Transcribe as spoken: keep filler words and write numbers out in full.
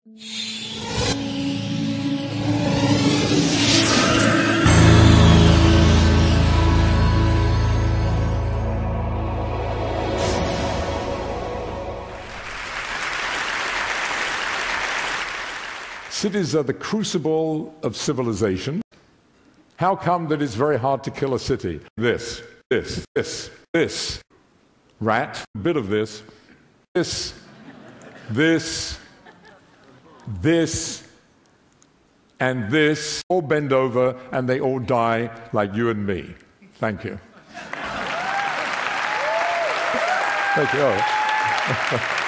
Cities are the crucible of civilization. How come that it's very hard to kill a city? This, this, this, this. Rat, a bit of this, this, this, this, and this. All bend over and they all die like you and me. Thank you. Thank you.